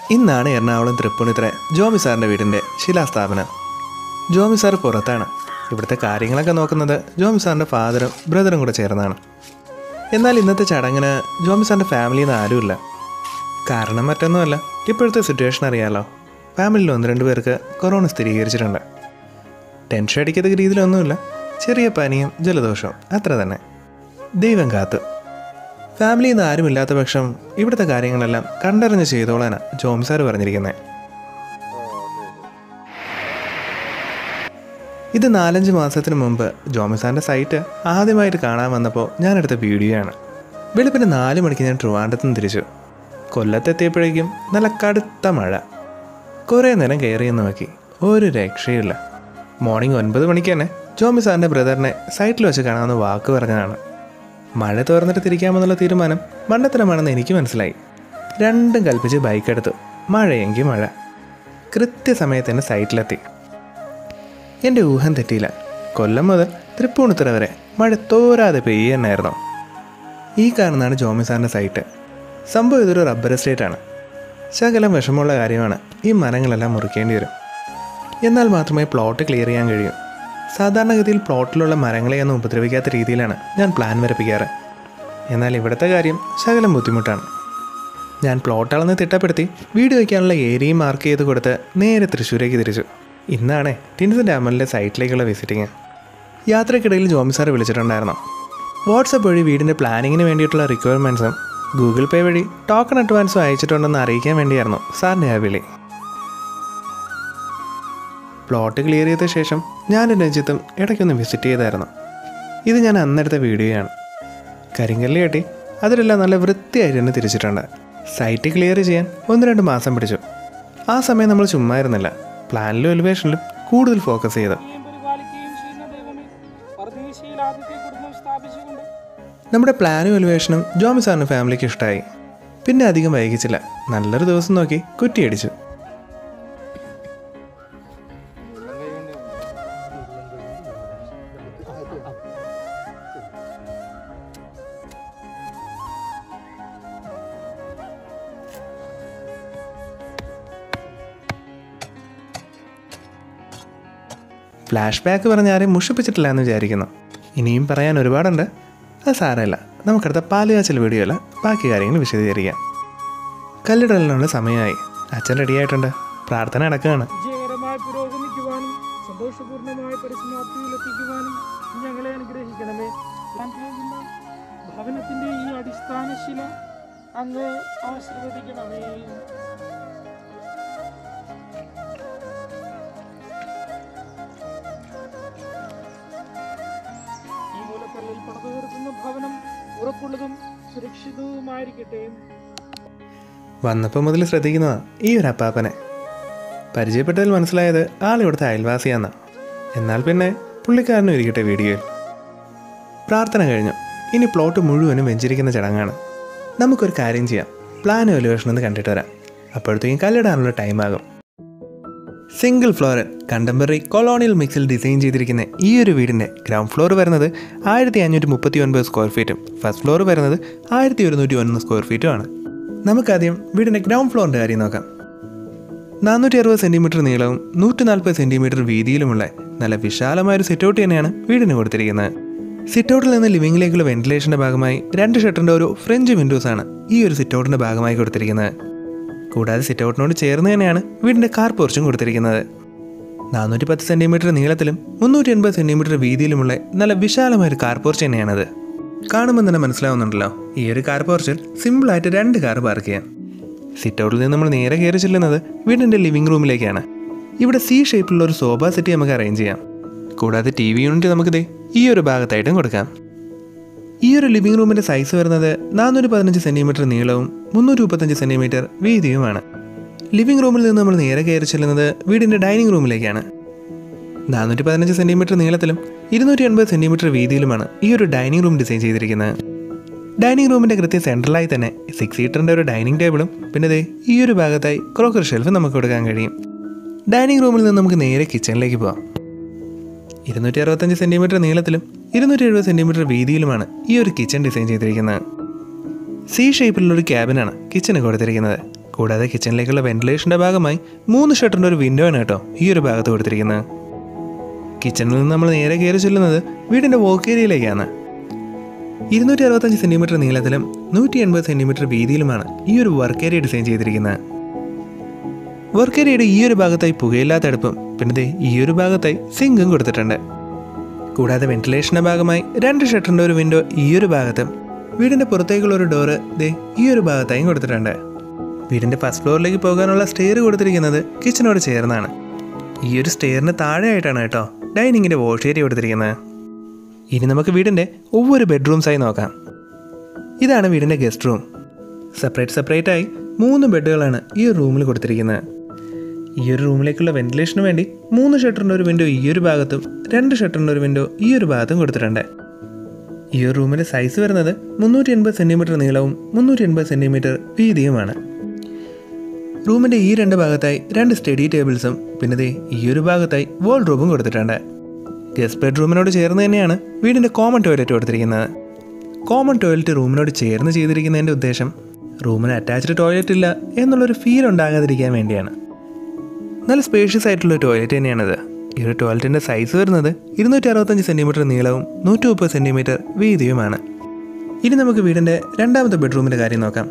ഇന്നാണ് എറണാകുളം തൃപ്പൂണിത്തുറ ജോമി സാറിൻ്റെ വീടിൻ്റെ ശിലാസ്ഥാപനം. ജോമി സാർ പുറത്താണ്. ഇവിടുത്തെ കാര്യങ്ങളൊക്കെ നോക്കുന്നത് ജോമി സാറിൻ്റെ ഫാദറും ബ്രദറും കൂടെ ചേർന്നാണ്. എന്നാൽ ഇന്നത്തെ ചടങ്ങിന് ജോമി സാറിൻ്റെ ഫാമിലിയിൽ നിന്ന് ആരുമില്ല. കാരണം മറ്റൊന്നുമല്ല, ഇപ്പോഴത്തെ സിറ്റുവേഷൻ അറിയാമല്ലോ. ഫാമിലിയിൽ 1-2 പേർക്ക് കൊറോണ സ്ഥിരീകരിച്ചിട്ടുണ്ട്. ടെൻഷൻ അടിക്കത്തക്ക രീതിയിലൊന്നുമില്ല, ചെറിയ പനിയും ജലദോഷവും, അത്ര തന്നെ. ദൈവം കാത്തു. ഫാമിലിയിൽ നിന്ന് ആരുമില്ലാത്ത പക്ഷം ഇവിടുത്തെ കാര്യങ്ങളെല്ലാം കണ്ടറിഞ്ഞ് ചെയ്തോളാനാണ് ജോമി സാർ പറഞ്ഞിരിക്കുന്നത്. ഇത് 4-5 മാസത്തിന് മുമ്പ് ജോമി സാറിൻ്റെ സൈറ്റ് ആദ്യമായിട്ട് കാണാൻ വന്നപ്പോൾ ഞാനെടുത്ത വീഡിയോ ആണ്. വെളുപ്പിന് 4 മണിക്ക് ഞാൻ ട്രിവാൻഡ്രത്ത് നിന്ന് തിരിച്ചു. കൊല്ലത്തെത്തിയപ്പോഴേക്കും നല്ല കടുത്ത മഴ. കുറേ നേരം കയറിയെന്ന് നോക്കി, ഒരു രക്ഷയില്ല. മോർണിംഗ് 9 മണിക്ക് തന്നെ ജോമി സാറിൻ്റെ ബ്രദറിനെ സൈറ്റിൽ വെച്ച് കാണാമെന്ന് വാക്ക് പറഞ്ഞതാണ്. മഴ തോർന്നിട്ട് തിരിക്കാമെന്നുള്ള തീരുമാനം മണ്ടത്തരമാണെന്ന് എനിക്ക് മനസ്സിലായി. രണ്ടും കൽപ്പിച്ച് ബൈക്കെടുത്തു. മഴയെങ്കിൽ മഴ. കൃത്യസമയത്ത് തന്നെ സൈറ്റിലെത്തി. എൻ്റെ ഊഹം തെറ്റിയില്ല. കൊല്ലം മുതൽ തൃപ്പൂണിത്തുറ വരെ മഴ തോരാതെ പെയ്യുന്നായിരുന്നു. ഈ കാണുന്നതാണ് ജോമി സാറിൻ്റെ സൈറ്റ്. സംഭവം ഇതൊരു റബ്ബർ എസ്റ്റേറ്റാണ്. ശകലം വിഷമമുള്ള കാര്യമാണ്, ഈ മരങ്ങളെല്ലാം മുറിക്കേണ്ടി വരും. എന്നാൽ മാത്രമേ പ്ലോട്ട് ക്ലിയർ ചെയ്യാൻ കഴിയൂ. സാധാരണഗതിയിൽ പ്ലോട്ടിലുള്ള മരങ്ങളെയൊന്നും ഉപദ്രവിക്കാത്ത രീതിയിലാണ് ഞാൻ പ്ലാൻ വരപ്പിക്കാറ്. എന്നാൽ ഇവിടുത്തെ കാര്യം ശകലം ബുദ്ധിമുട്ടാണ്. ഞാൻ പ്ലോട്ട് അളന്ന് തിട്ടപ്പെടുത്തി വീട് വയ്ക്കാനുള്ള ഏരിയയും മാർക്ക് ചെയ്ത് കൊടുത്ത് നേരെ തൃശ്ശൂരേക്ക് തിരിച്ചു. ഇന്നാണ് ടിൻസിൻ്റെ അമ്മലിൻ്റെ സൈറ്റിലേക്കുള്ള വിസിറ്റിങ്. യാത്രയ്ക്കിടയിൽ ജോമി സാർ വിളിച്ചിട്ടുണ്ടായിരുന്നു. വാട്സപ്പ് വഴി വീടിൻ്റെ പ്ലാനിങ്ങിന് വേണ്ടിയിട്ടുള്ള റിക്വയർമെൻറ്റ്സും ഗൂഗിൾ പേ വഴി ടോക്കൺ അഡ്വാൻസും അയച്ചിട്ടുണ്ടെന്ന് അറിയിക്കാൻ വേണ്ടിയായിരുന്നു സാറിൻ്റെ ആ വിളി. പ്ലോട്ട് ക്ലിയർ ചെയ്ത ശേഷം ഞാനും രഞ്ജിത്തും ഇടയ്ക്കൊന്ന് വിസിറ്റ് ചെയ്തായിരുന്നു. ഇത് ഞാൻ അന്നെടുത്ത വീഡിയോയാണ്. കരിങ്കല്ല് കെട്ടി അതിലെല്ലാം നല്ല വൃത്തിയായിട്ട് തന്നെ തിരിച്ചിട്ടുണ്ട്. സൈറ്റ് ക്ലിയർ ചെയ്യാൻ 1-2 മാസം പിടിച്ചു. ആ സമയം നമ്മൾ ചുമ്മാ ഇരുന്നില്ല, പ്ലാനിലും എലിവേഷനിലും കൂടുതൽ ഫോക്കസ് ചെയ്ത്. നമ്മുടെ പ്ലാനും എലിവേഷനും ജോമി സാറിന് ഫാമിലിക്ക് ഇഷ്ടമായി. പിന്നെ അധികം വൈകിച്ചില്ല, നല്ലൊരു ദിവസം നോക്കി കുറ്റിയടിച്ചു. ഫ്ലാഷ് ബാക്ക് പറഞ്ഞ ആരെയും മുഷിപ്പിച്ചിട്ടില്ല എന്ന് വിചാരിക്കുന്നു. ഇനിയും പറയാൻ ഒരുപാടുണ്ട്. അത് സാരമില്ല, നമുക്കടുത്ത പാലുകാച്ചൽ വീഡിയോ അല്ല, ബാക്കി കാര്യങ്ങൾ വിശദീകരിക്കാം. കല്ലിടലിനുള്ള സമയമായി. അച്ഛൻ റെഡിയായിട്ടുണ്ട്. പ്രാർത്ഥന അടക്കുകയാണ്. വിജയകരമായി പുരോഗമിക്കുവാനും സന്തോഷപൂർണ്ണമായ പരിസമാപ്തിയിലെത്തിക്കുവാനും ഞങ്ങളെ അനുഗ്രഹിക്കണമേ. ഭവനത്തിന്റെ ഈ അടിസ്ഥാനശില അങ്ങ് ആശീർവദിക്കണമേ. ഭവനം ഉറപ്പുള്ളതും സുരക്ഷിതവുമായിരിക്കട്ടെ. വന്നപ്പോൾ മുതൽ ശ്രദ്ധിക്കുന്നതാണ് ഈ ഒരു അപ്പാപ്പനെ. പരിചയപ്പെട്ടതിൽ മനസ്സിലായത് ആളിവിടുത്തെ അയൽവാസിയാണെന്ന്. എന്നാൽ പിന്നെ പുള്ളിക്കാരനും ഇരിക്കട്ടെ വീഡിയോയിൽ. പ്രാർത്ഥന കഴിഞ്ഞു. ഇനി പ്ലോട്ട് മുഴുവനും വെഞ്ചിരിക്കുന്ന ചടങ്ങാണ്. നമുക്കൊരു കാര്യം ചെയ്യാം, പ്ലാനും എലിവേഷനും ഒന്ന് കണ്ടിട്ട് വരാം. അപ്പോഴത്തേക്കും കല്ലിടാനുള്ള ടൈമാകും. സിംഗിൾ ഫ്ലോർ കണ്ടംപററി കൊളോണിയൽ മിക്സിൽ ഡിസൈൻ ചെയ്തിരിക്കുന്ന ഈ ഒരു വീടിൻ്റെ ഗ്രൗണ്ട് ഫ്ലോർ വരുന്നത് 1539 സ്ക്വയർ ഫീറ്റും ഫസ്റ്റ് ഫ്ലോർ വരുന്നത് 1101 സ്ക്വയർ ഫീറ്റുമാണ്. നമുക്കാദ്യം വീടിൻ്റെ ഗ്രൗണ്ട് ഫ്ലോറിൻ്റെ കാര്യം നോക്കാം. 460 സെൻറ്റിമീറ്റർ നീളവും 140 സെൻറ്റിമീറ്റർ വീതിയിലുമുള്ള നല്ല വിശാലമായൊരു സിറ്റൗട്ട് തന്നെയാണ് വീടിന് കൊടുത്തിരിക്കുന്നത്. സിറ്റൗട്ടിൽ നിന്ന് ലിവിങ്ങിലേക്കുള്ള വെന്റിലേഷൻ്റെ ഭാഗമായി 2 ഷട്ടറിൻ്റെ ഒരു ഫ്രഞ്ച് വിൻഡോസാണ് ഈ ഒരു സിറ്റൗട്ടിൻ്റെ ഭാഗമായി കൊടുത്തിരിക്കുന്നത്. കൂടാതെ സിറ്റൗട്ടിനോട് ചേർന്ന് തന്നെയാണ് വീടിൻ്റെ കാർ പോർച്ചും കൊടുത്തിരിക്കുന്നത്. 410 സെൻറ്റിമീറ്റർ നീളത്തിലും 380 സെൻറ്റിമീറ്റർ വീതിയിലുമുള്ള നല്ല വിശാലമായൊരു കാർ പോർച്ച് തന്നെയാണത്. കാണുമ്പോൾ തന്നെ മനസ്സിലാവുന്നുണ്ടല്ലോ, ഈ ഒരു കാർ പോർച്ചിൽ സിമ്പിളായിട്ട് 2 കാർ പാർക്ക് ചെയ്യാം. സിറ്റൗട്ടിൽ നിന്ന് നമ്മൾ നേരെ കയറി ചെല്ലുന്നത് വീടിൻ്റെ ലിവിംഗ് റൂമിലേക്കാണ്. ഇവിടെ C ഷേപ്പിലുള്ള ഒരു സോഫ സെറ്റ് നമുക്ക് അറേഞ്ച് ചെയ്യാം. കൂടാതെ TV യൂണിറ്റ് നമുക്കിത് ഈ ഒരു ഭാഗത്തായിട്ടും കൊടുക്കാം. ഈ ഒരു ലിവിംഗ് റൂമിൻ്റെ സൈസ് വരുന്നത് 415 സെൻറ്റിമീറ്റർ നീളവും 335 സെൻറ്റിമീറ്റർ വീതിയുമാണ്. ലിവിംഗ് റൂമിൽ നിന്ന് നമ്മൾ നേരെ കയറി ചെല്ലുന്നത് വീടിൻ്റെ ഡൈനിങ് റൂമിലേക്കാണ്. 415 സെൻറ്റിമീറ്റർ നീളത്തിലും 280 സെൻറ്റിമീറ്റർ വീതിയിലുമാണ് ഈ ഒരു ഡൈനിങ് റൂം ഡിസൈൻ ചെയ്തിരിക്കുന്നത്. ഡൈനിങ് റൂമിൻ്റെ കൃത്യം സെൻട്രലായി തന്നെ 6 സീറ്ററിൻ്റെ ഒരു ഡൈനിങ് ടേബിളും പിന്നെ ഈ ഒരു ഭാഗത്തായി ക്രോക്കറി ഷെൽഫ് നമുക്ക് കൊടുക്കാൻ കഴിയും. ഡൈനിങ് റൂമിൽ നിന്ന് നമുക്ക് നേരെ കിച്ചണിലേക്ക് പോകാം. 265 സെൻറ്റിമീറ്റർ നീളത്തിലും 270 സെൻറ്റിമീറ്റർ വീതിയിലുമാണ് ഈ ഒരു കിച്ചൺ ഡിസൈൻ ചെയ്തിരിക്കുന്നത്. C ഷേപ്പിലുള്ളൊരു ക്യാബിനാണ് കിച്ചന് കൊടുത്തിരിക്കുന്നത്. കൂടാതെ കിച്ചണിലേക്കുള്ള വെന്റിലേഷൻ്റെ ഭാഗമായി 3 ഷട്ടറിൻ്റെ ഒരു വിൻഡോ ആണ് കേട്ടോ ഈ ഒരു ഭാഗത്ത് കൊടുത്തിരിക്കുന്നത്. കിച്ചണിൽ നിന്ന് നമ്മൾ നേരെ കയറി ചെല്ലുന്നത് വീടിൻ്റെ വർക്ക് ഏരിയയിലേക്കാണ്. 265 സെൻറ്റിമീറ്റർ നീളത്തിലും 180 സെൻറ്റിമീറ്റർ വീതിയിലുമാണ് ഈ ഒരു വർക്ക് ഏരിയ ഡിസൈൻ ചെയ്തിരിക്കുന്നത്. വർക്ക് ഏരിയയുടെ ഈ ഒരു ഭാഗത്തായി പുകയില്ലാത്ത അടുപ്പും പിന്നെ ഈ ഒരു ഭാഗത്തായി സിങ്കും കൊടുത്തിട്ടുണ്ട്. കൂടാതെ വെന്റിലേഷൻ്റെ ഭാഗമായി 2 ഷട്ടറിൻ്റെ ഒരു വിൻഡോ ഈ ഒരു ഭാഗത്തും വീടിൻ്റെ പുറത്തേക്കുള്ള ഒരു ഡോറ് ഈ ഒരു ഭാഗത്തായും കൊടുത്തിട്ടുണ്ട്. വീടിൻ്റെ ഫസ്റ്റ് ഫ്ലോറിലേക്ക് പോകാനുള്ള സ്റ്റെയർ കൊടുത്തിരിക്കുന്നത് കിച്ചനോട് ചേർന്നാണ്. ഈ ഒരു സ്റ്റെയറിന് താഴെയായിട്ടാണ് കേട്ടോ ഡൈനിങ്ങിൻ്റെ വാഷ് ഏരിയ കൊടുത്തിരിക്കുന്നത്. ഇനി നമുക്ക് വീടിൻ്റെ ഒவ்வொரு ബെഡ്റൂംസായി നോക്കാം. ഇതാണ് വീടിൻ്റെ ഗസ്റ്റ് റൂം. സെപ്പറേറ്റായി 3 ബെഡുകളാണ് ഈ ഒരു റൂമിൽ കൊടുത്തിരിക്കുന്നത്. ഈ ഒരു റൂമിലേക്കുള്ള വെന്റിലേഷന് വേണ്ടി 3 ഷട്ടറിൻ്റെ ഒരു വിൻഡോ ഈ ഒരു ഭാഗത്തും 2 ഷട്ടറിൻ്റെ ഒരു വിൻഡോ ഈ ഒരു ഭാഗത്തും കൊടുത്തിട്ടുണ്ട്. ഈ ഒരു റൂമിൻ്റെ സൈസ് വരുന്നത് 380 സെൻറ്റിമീറ്റർ നീളവും 380 സെൻറ്റിമീറ്റർ വീതിയുമാണ്. റൂമിൻ്റെ ഈ 2 ഭാഗത്തായി 2 സ്റ്റഡി ടേബിൾസും പിന്നെ ഈ ഒരു ഭാഗത്തായി വാൾഡ്രോബും കൊടുത്തിട്ടുണ്ട്. ഗസ്റ്റ് ബെഡ്റൂമിനോട് ചേർന്ന് തന്നെയാണ് വീടിൻ്റെ കോമൺ ടോയ്ലറ്റ് കൊടുത്തിരിക്കുന്നത്. കോമൺ ടോയ്ലറ്റ് റൂമിനോട് ചേർന്ന് ചെയ്തിരിക്കുന്നതിൻ്റെ ഉദ്ദേശം റൂമിന് അറ്റാച്ച്ഡ് ടോയ്ലറ്റ് ഇല്ല എന്നുള്ളൊരു ഫീൽ ഉണ്ടാകാതിരിക്കാൻ വേണ്ടിയാണ്. നല്ല സ്പേഷ്യസ് ആയിട്ടുള്ള ടോയ്ലറ്റ് തന്നെയാണിത്. ഈ ഒരു ടോയ്ലറ്റിൻ്റെ സൈസ് വരുന്നത് 265 സെൻറ്റിമീറ്റർ നീളവും 130 സെൻറ്റിമീറ്റർ വീതിയുമാണ്. ഇനി നമുക്ക് വീടിൻ്റെ രണ്ടാമത്തെ ബെഡ്റൂമിൻ്റെ കാര്യം നോക്കാം.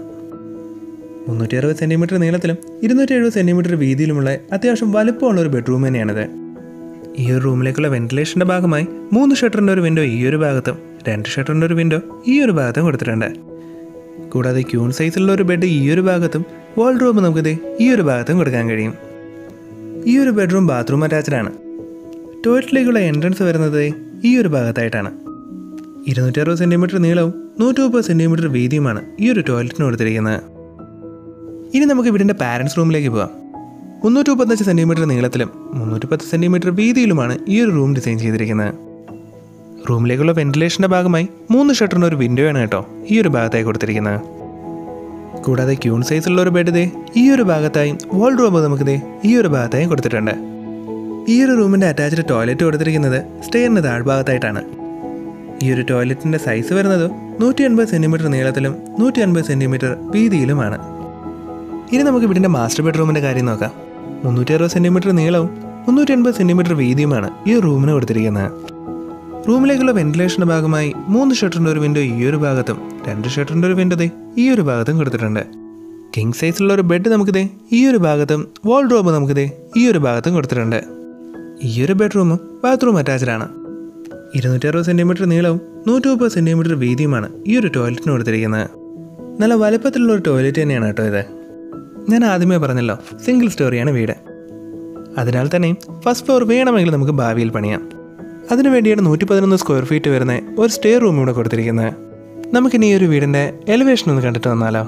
360 സെൻറ്റിമീറ്റർ നീളത്തിലും 270 സെൻറ്റിമീറ്റർ വീതിയിലുമുള്ള അത്യാവശ്യം വലുപ്പമുള്ള ഒരു ബെഡ്റൂം തന്നെയാണിത്. ഈ ഒരു റൂമിലേക്കുള്ള വെന്റിലേഷൻ്റെ ഭാഗമായി 3 ഷട്ടറിൻ്റെ ഒരു വിൻഡോ ഈ ഒരു ഭാഗത്തും 2 ഷട്ടറിൻ്റെ ഒരു വിൻഡോ ഈ ഒരു ഭാഗത്തും കൊടുത്തിട്ടുണ്ട്. കൂടാതെ ക്യൂൺ സൈസിലുള്ള ഒരു ബെഡ് ഈ ഒരു ഭാഗത്തും വാൾഡ്രോബ് നമുക്കിത് ഈ ഒരു ഭാഗത്തും കൊടുക്കാൻ കഴിയും. ഈ ഒരു ബെഡ്റൂം ബാത്റൂം അറ്റാച്ച്ഡാണ്. ടോയ്ലറ്റിലേക്കുള്ള എൻട്രൻസ് വരുന്നത് ഈ ഒരു ഭാഗത്തായിട്ടാണ്. 260 സെൻറ്റിമീറ്റർ നീളവും 130 സെൻറ്റിമീറ്റർ വീതിയുമാണ് ഈ ഒരു ടോയ്ലറ്റിന് കൊടുത്തിരിക്കുന്നത്. ഇനി നമുക്ക് വീടിൻ്റെ പാരൻസ് റൂമിലേക്ക് പോകാം. 335 സെൻറ്റിമീറ്റർ നീളത്തിലും 310 സെൻറ്റിമീറ്റർ വീതിയിലുമാണ് ഈ ഒരു റൂം ഡിസൈൻ ചെയ്തിരിക്കുന്നത്. റൂമിലേക്കുള്ള വെന്റിലേഷൻ്റെ ഭാഗമായി 3 ഷട്ടറിൻ്റെ ഒരു വിൻഡോയാണ് കേട്ടോ ഈ ഒരു ഭാഗത്തായി കൊടുത്തിരിക്കുന്നത്. കൂടാതെ ക്യൂൺ സൈസുള്ള ഒരു ബെഡ് ഈ ഒരു ഭാഗത്തായും വാൾഡ്രോബ് നമുക്ക് ഈ ഒരു ഭാഗത്തായും കൊടുത്തിട്ടുണ്ട്. ഈ ഒരു റൂമിൻ്റെ അറ്റാച്ച്ഡ് ടോയ്ലറ്റ് കൊടുത്തിരിക്കുന്നത് സ്റ്റെയറിന് താഴ്ഭാഗത്തായിട്ടാണ്. ഈ ഒരു ടോയ്ലറ്റിൻ്റെ സൈസ് വരുന്നത് 180 സെൻറ്റിമീറ്റർ നീളത്തിലും 150 സെൻറ്റിമീറ്റർ വീതിയിലുമാണ്. ഇനി നമുക്ക് വീടിൻ്റെ മാസ്റ്റർ ബെഡ്റൂമിൻ്റെ കാര്യം നോക്കാം. 360 സെൻറ്റിമീറ്റർ നീളവും 380 സെൻറ്റിമീറ്റർ വീതിയുമാണ് ഈ റൂമിന് കൊടുത്തിരിക്കുന്നത്. റൂമിലേക്കുള്ള വെന്റിലേഷൻ്റെ ഭാഗമായി 3 ഷട്ടറിൻ്റെ ഒരു വിൻഡോ ഈ ഒരു ഭാഗത്തും 2 ഷട്ടറിൻ്റെ ഒരു വിൻഡോ ഈ ഒരു ഭാഗത്തും കൊടുത്തിട്ടുണ്ട്. കിങ് സൈസിലുള്ള ഒരു ബെഡ് നമുക്കിത് ഈ ഒരു ഭാഗത്തും വാൾഡ്രോബ് നമുക്കിത് ഈ ഒരു ഭാഗത്തും കൊടുത്തിട്ടുണ്ട്. ഈ ഒരു ബെഡ്റൂം ബാത്റൂം അറ്റാച്ച്ഡാണ്. 260 സെൻറ്റിമീറ്റർ നീളവും 130 സെൻറ്റിമീറ്റർ വീതിയുമാണ് ഈ ഒരു ടോയ്ലറ്റിന് കൊടുത്തിരിക്കുന്നത്. നല്ല വലുപ്പത്തിലുള്ള ഒരു ടോയ്ലറ്റ് തന്നെയാണ് കേട്ടോ ഇത്. ഞാൻ ആദ്യമേ പറഞ്ഞല്ലോ സിംഗിൾ സ്റ്റോറിയാണ് വീട്. അതിനാൽ തന്നെയും ഫസ്റ്റ് ഫ്ലോർ വേണമെങ്കിൽ നമുക്ക് ഭാവിയിൽ പണിയാം. അതിനുവേണ്ടിയാണ് 111 സ്ക്വയർ ഫീറ്റ് വരുന്ന ഒരു സ്റ്റേ റൂം ഇവിടെ കൊടുത്തിരിക്കുന്നത്. നമുക്കിനി ഈ ഒരു വീടിൻ്റെ എലിവേഷൻ ഒന്ന് കണ്ടിട്ട് വന്നാലോ.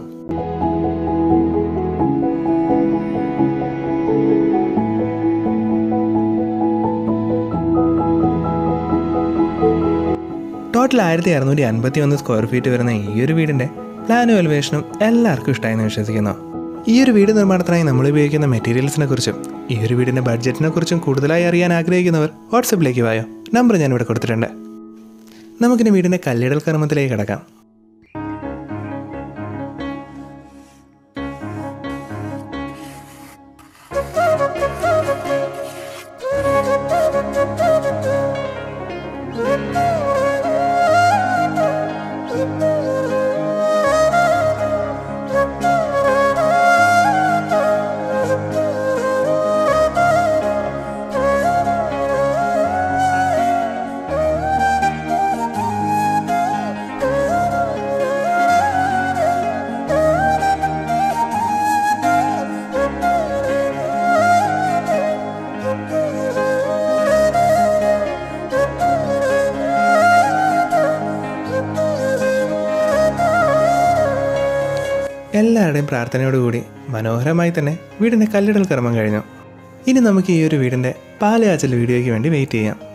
ടോട്ടൽ 1651 സ്ക്വയർ ഫീറ്റ് വരുന്ന ഈ ഒരു വീടിൻ്റെ പ്ലാനും എലിവേഷനും എല്ലാവർക്കും ഇഷ്ടമായെന്ന് വിശ്വസിക്കുന്നു. ഈ ഒരു വീട് നിർമ്മാണത്തിനായി നമ്മൾ ഉപയോഗിക്കുന്ന മെറ്റീരിയൽസിനെ കുറിച്ചും ഈ ഒരു വീടിൻ്റെ ബഡ്ജറ്റിനെ കുറിച്ചും കൂടുതലായി അറിയാൻ ആഗ്രഹിക്കുന്നവർ വാട്സപ്പിലേക്ക് വായോ. നമ്പർ ഞാനിവിടെ കൊടുത്തിട്ടുണ്ട്. നമുക്കിനി വീടിൻ്റെ കല്ലിടൽ കർമ്മത്തിലേക്ക് കിടക്കാം. എല്ലാവരുടെയും പ്രാർത്ഥനയോടുകൂടി മനോഹരമായി തന്നെ വീടിൻ്റെ കല്ലിടൽ കർമ്മം കഴിഞ്ഞു. ഇനി നമുക്ക് ഈ ഒരു വീടിൻ്റെ പാലയാച്ചൽ വീഡിയോയ്ക്ക് വേണ്ടി വെയിറ്റ് ചെയ്യാം.